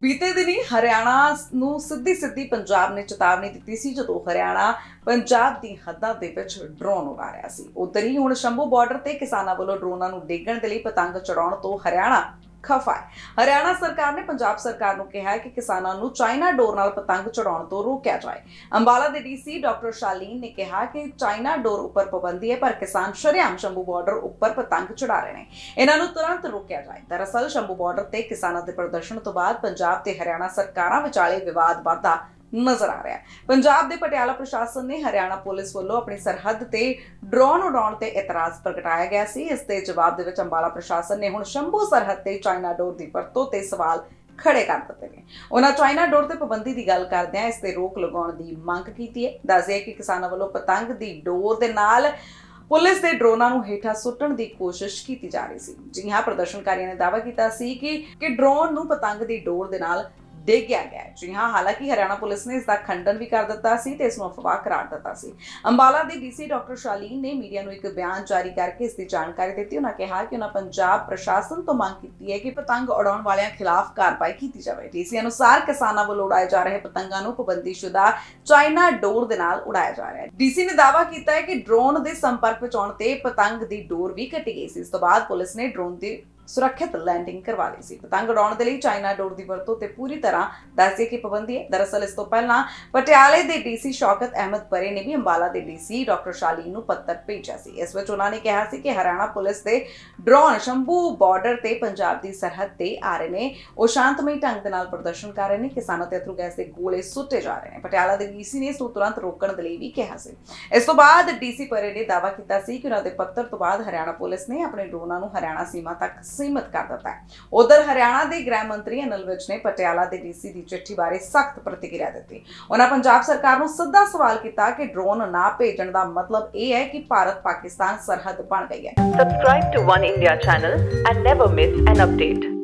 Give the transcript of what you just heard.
बीते दिनी हरियाणा नूं सिद्धी पंजाब ने चेतावनी दी सी जदों हरियाणा पंजाब दी हद्दां दे विच ड्रोन उड़ा रहा सी। उधर ही हुण शंभू बॉर्डर ते किसानां वल्लों ड्रोनां नूं डिग्गण दे लई पतंग चढ़ाउण तों हरियाणा खफा है। हरियाणा सरकार ने पंजाब सरकार नूं कहा है कि किसानां नूं चाइना डोर नाल पतंग चढ़ाउण तों रोकिया जाए। अंबाला दे डीसी डॉक्टर शालीन ने कहा कि चाइना डोर उपर पाबंदी है, पर किसान शरेआम शंभू बॉर्डर उपर पतंग चढ़ा रहे हैं, इन्हां नूं तुरंत रोकिया जाए। दरअसल शंभू बॉर्डर ते किसानां दे प्रदर्शन तो बाद पंजाब ते हरियाणा सरकारां विचाले विवाद वधदा नजर आ रहा है। पंजाब दे पटियाला प्रशासन ने हरियाणा पुलिस वालों अपनी सरहद ते ड्रोन उड़ाउण ते इतराज प्रगटाया गया सी। इस दे जवाब दे विच अंबाला प्रशासन ने हुण शंभू सरहद ते चाइना डोर दी वरतों ते सवाल खड़े कर दिते ने। उन्हां चाइना डोर ते पाबंदी दी गल करदिआं इस ते रोक लगाउण दी मंग कीती है। दस्सदे कि किसानां वल्लों पतंग दी डोर दे नाल पुलिस दे ड्रोनां नूं हेठां सुੱਟਣ दी कोशिश की जा रही सी। जी हां, प्रदर्शनकारियों ने दावा किया सी कि ड्रोन नूं पतंग दी डोर दे नाल डिग्या गया। जी हाँ, हालांकि हरियाणा पुलिस ने इसका खंडन भी कर दिता सी ते इसनूं अफवाह करार दिता सी। अंबाला दे डीसी डॉक्टर शालीन ने मीडिया नूं एक बयान जारी करके इसकी जानकारी दी। उन्होंने कहा कि उन्होंने पंजाब प्रशासन तो मांग की है कि पतंग उड़ाउण वालियां खिलाफ कार्रवाई की जाए। डीसी अनुसार किसानां वल्लों उड़ाए जा रहे पतंगां नूं पाबंदीशुदा चाइना डोर दे नाल उड़ाया जा रहा है। डीसी ने दावा किया है कि ड्रोन के संपर्क विच आउण ते पतंग की डोर भी कटी गई सी। इस तो बाद पुलिस ने ड्रोन की सुरक्षित लैंडिंग करवा ली सी। पतंग उड़ाउण दे लई चाइना डोर की वरतों ते पूरी तरह दस्सदे की पाबंदी है। दरअसल इस तो पहला पटियाले दे डीसी शौकत अहमद परे ने भी अंबाला दे डीसी डॉक्टर शालीन नूं पत्र भेजा सी। इस विच उन्होंने कहा सी कि हरियाणा पुलिस दे ड्रोन शंभू बॉर्डर ते पंजाब दी सरहद ते आ रहे ने, वो शांतमई ढंग दे नाल प्रदर्शन कर रहे ने, किसानां ते अथरू गैस दे गोले सुੱਟੇ जा रहे हैं। पटियाला दे डीसी ने इस नूं तुरंत रोकण दे लई भी कहा सी। इस तो बाद डीसी परे ने दावा किया सी कि उन्हां दे पत्र तो बाद हरियाणा पुलिस ने अपने ड्रोनां नूं हरियाणा सीमा तक सीमित कर दिता है। उधर हरियाणा के गृह मंत्री अनिल विज ने पटियाला के डीसी की चिट्ठी बारे सख्त प्रतिक्रिया दी। उन्होंने पंजाब सरकार को सीधा सवाल किया कि ड्रोन ना भेजण का मतलब यह है कि भारत पाकिस्तान सरहद बन गई है। Subscribe to One India channel and never miss an update.